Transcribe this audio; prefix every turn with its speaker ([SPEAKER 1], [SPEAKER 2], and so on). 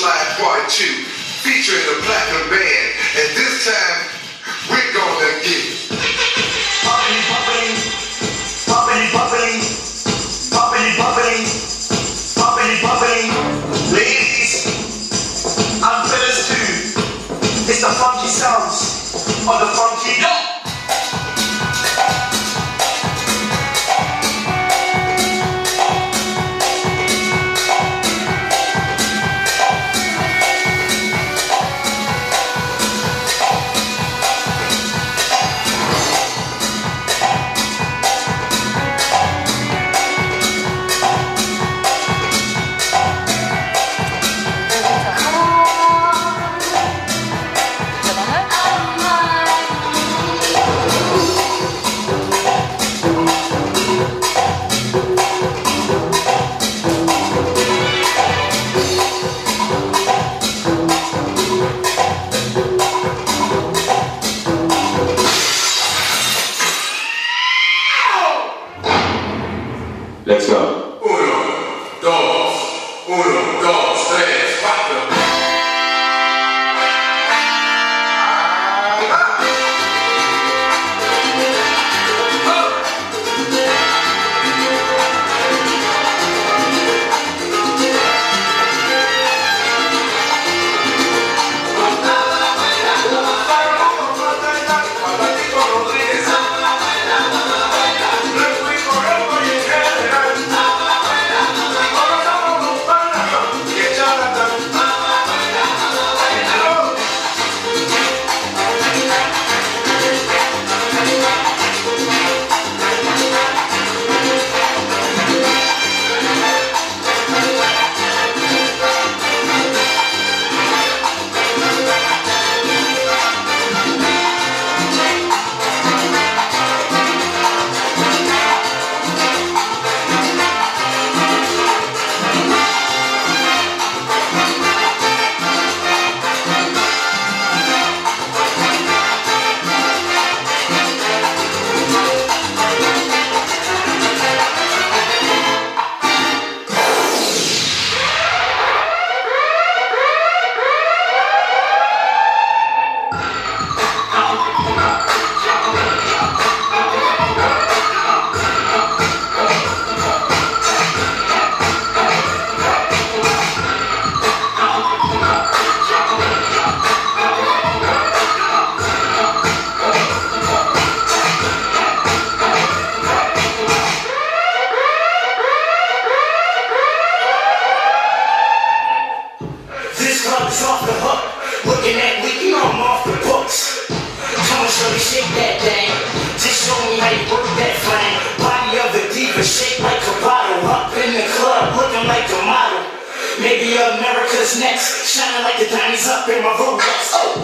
[SPEAKER 1] Slide Part 2, featuring the Platinum Band. And this time, we're gonna get poppity poppity, poppity poppity, poppity poppity, poppity poppity. Ladies, I'm fellas too. It's the funky sounds of the funky dog.
[SPEAKER 2] Let's go.
[SPEAKER 1] Uno, dos, tres, cuatro.
[SPEAKER 3] Looking at me, you know I'm off the books. Come on, shorty, shake that thing. Just show me how you work that flame. Body of the diva, shake like a bottle. Up in the club, looking like a model. Maybe America's next, shining like the diamonds up in my Rolex. Oh.